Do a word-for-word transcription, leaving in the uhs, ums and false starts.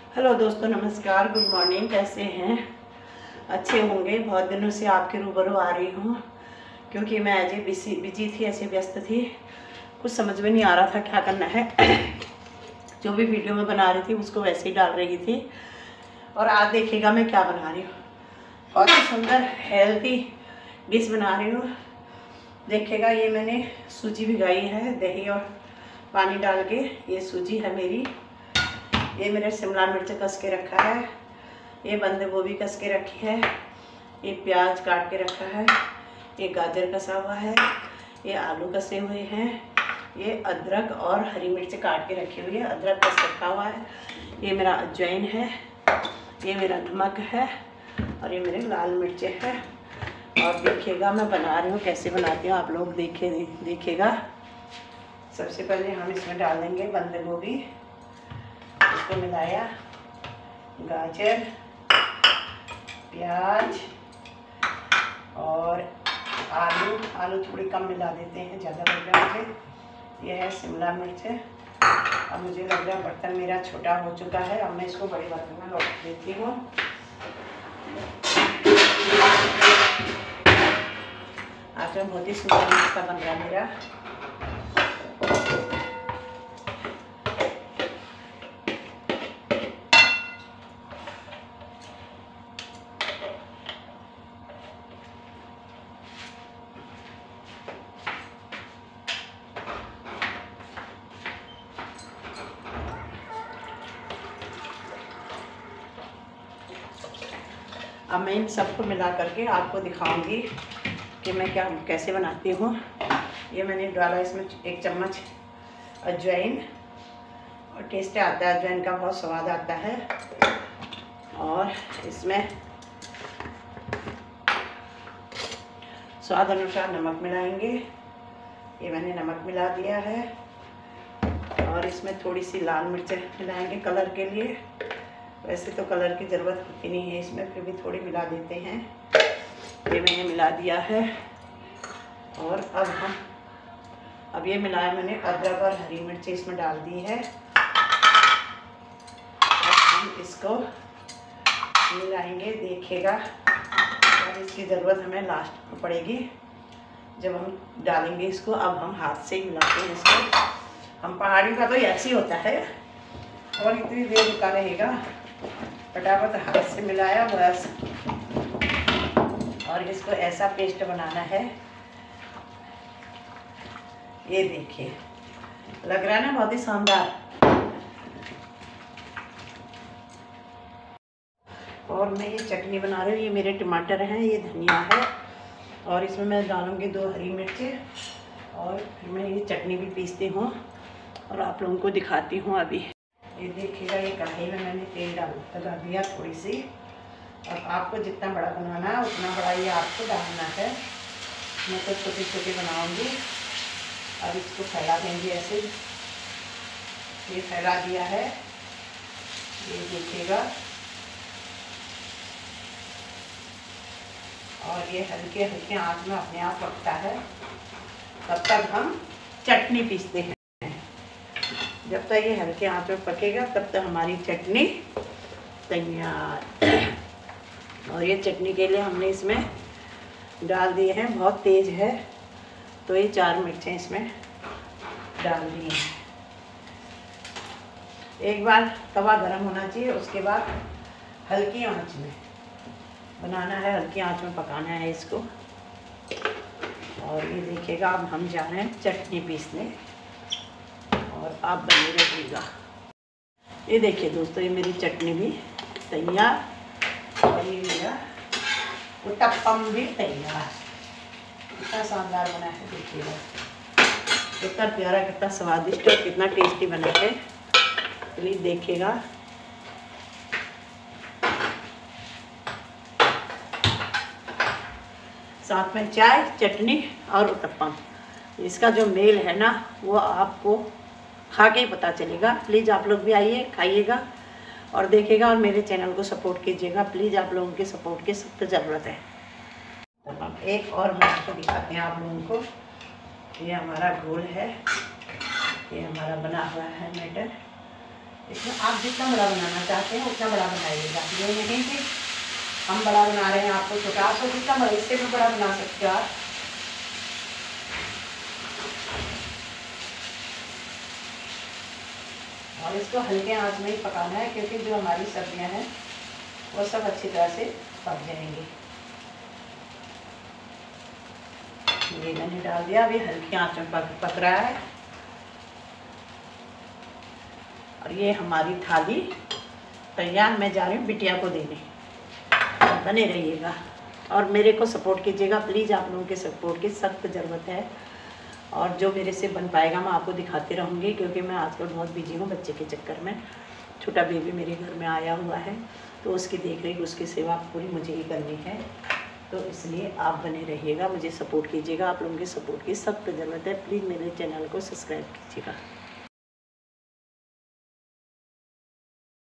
Hello दोस्तों, नमस्कार, good morning. कैसे हैं? अच्छे होंगे। बहुत दिनों से आपके रूबरू आ रही हूँ क्योंकि मैं ऐसे बिजी बिजी थी, ऐसे व्यस्त थी, कुछ समझ में नहीं आ रहा था क्या करना है। जो भी वीडियो में बना रही थी उसको वैसे ही डाल रही थी। और आज देखिएगा मैं क्या बना रही हूँ। बहुत ही सुंदर हेल्थी डिश बना रही हूँ। देखिएगा, ये मैंने सूजी भिगाई है दही और पानी डाल के। ये सूजी है मेरी। ये मेरे शिमला मिर्च कस के रखा है। ये बंद गोभी कस के रखी है। ये प्याज काट के रखा है। ये गाजर कसा हुआ है। ये आलू कसे हुए हैं। ये अदरक और हरी मिर्च काट के रखी हुई है। अदरक कस रखा हुआ है। ये मेरा अजवाइन है। ये मेरा नमक है और ये मेरे लाल मिर्चें हैं। और देखिएगा मैं बना रही हूँ, कैसे बनाती हूँ आप लोग देखे देखिएगा। सबसे पहले हम इसमें डाल देंगे बंद गोभी, इसको मिलाया, गाजर, प्याज और आलू। आलू थोड़ी कम मिला देते हैं, ज़्यादा लग रहा है मुझे। यह है शिमला मिर्च। अब मुझे लग रहा है बर्तन मेरा छोटा हो चुका है। अब मैं इसको बड़े बर्तन में लौट देती हूँ। आज में बहुत ही सुंदर नाश्ता बन रहा है मेरा। अब मैं इन सबको मिला करके आपको दिखाऊंगी कि मैं क्या कैसे बनाती हूँ। ये मैंने डाला इसमें एक चम्मच अजवाइन, और टेस्ट आता है अजवाइन का, बहुत स्वाद आता है। और इसमें स्वाद अनुसार नमक मिलाएंगे। ये मैंने नमक मिला दिया है। और इसमें थोड़ी सी लाल मिर्च मिलाएंगे कलर के लिए। वैसे तो कलर की ज़रूरत होती नहीं है इसमें, फिर भी थोड़ी मिला देते हैं। ये मैंने मिला दिया है। और अब हम अब ये मिलाया मैंने अदरक और हरी मिर्च इसमें डाल दी है। अब हम इसको मिलाएंगे, देखिएगा। और इसकी ज़रूरत हमें लास्ट में पड़ेगी जब हम डालेंगे इसको। अब हम हाथ से ही मिलाते हैं इसको। हम पहाड़ी का तो ऐसे ही होता है, और इतनी देर रुका रहेगा। फटाफट हाथ से मिलाया बस। और इसको ऐसा पेस्ट बनाना है। ये देखिए, लग रहा है ना बहुत ही शानदार। और मैं ये चटनी बना रही हूँ। ये मेरे टमाटर हैं, ये धनिया है, और इसमें मैं डालूँगी दो हरी मिर्चें। और फिर मैं ये चटनी भी पीसती हूँ और आप लोगों को दिखाती हूँ अभी। ये देखिएगा, ये कढ़ाई में मैंने तेल डाल लगा दिया थोड़ी सी। और आपको जितना बड़ा बनाना है उतना बड़ा ये आपको डालना है। मैं तो छोटी छोटी बनाऊंगी। अब इसको फैला देंगे ऐसे। ये फैला दिया है, ये देखिएगा। और ये हल्के हल्के आंच में अपने आप पकता है। तब तक हम चटनी पीसते हैं। जब तक ये हल्के आंच में पकेगा तब तक हमारी चटनी तैयार। और ये चटनी के लिए हमने इसमें डाल दिए हैं, बहुत तेज़ है तो ये चार मिर्चें इसमें डाल दी हैं। एक बार तवा गरम होना चाहिए, उसके बाद हल्की आंच में बनाना है, हल्की आंच में पकाना है इसको। और ये देखिएगा, अब हम जा रहे हैं चटनी पीसने, और आप बने रहिएगा। ये देखिए दोस्तों, ये मेरी चटनी भी तैयार। ये मेरा उत्तपम भी तैयार। कितना शानदार बना है, देखिएगा कितना प्यारा, कितना स्वादिष्ट और कितना टेस्टी बना है। प्लीज़ देखिएगा। साथ में चाय, चटनी और उत्तपम, इसका जो मेल है ना वो आपको खा के ही पता चलेगा। प्लीज़ आप लोग भी आइए, खाइएगा और देखिएगा, और मेरे चैनल को सपोर्ट कीजिएगा। प्लीज़ आप लोगों के सपोर्ट की सख्त ज़रूरत है। तो हम एक और आपको दिखाते हैं आप लोगों को। ये हमारा घोल है, ये हमारा बना हुआ है मटर। इसमें आप जितना बड़ा बनाना चाहते हैं उतना बड़ा बनाइएगा। ये नहीं कि हम बड़ा बना रहे हैं आपको छोटा, आपको जितना बड़ा इससे भी बड़ा बना सकते हो आप। और इसको हल्के आंच में ही पकाना है, क्योंकि जो हमारी सब्जियां हैं वो सब अच्छी तरह से पक जाएंगी। ये मैंने डाल दिया, अभी हल्की आंच में पक पक रहा है। और ये हमारी थाली तैयार, मैं जा रही हूँ बिटिया को देने। बने रहिएगा और मेरे को सपोर्ट कीजिएगा प्लीज़, आप लोगों के सपोर्ट की सख्त ज़रूरत है। और जो मेरे से बन पाएगा मैं आपको दिखाती रहूँगी, क्योंकि मैं आजकल बहुत बिजी हूँ बच्चे के चक्कर में। छोटा बेबी मेरे घर में आया हुआ है, तो उसकी देख रेख उसकी सेवा पूरी मुझे ही करनी है। तो इसलिए आप बने रहिएगा, मुझे सपोर्ट कीजिएगा, आप लोगों के सपोर्ट की सख्त ज़रूरत है। प्लीज़ मेरे चैनल को सब्सक्राइब कीजिएगा।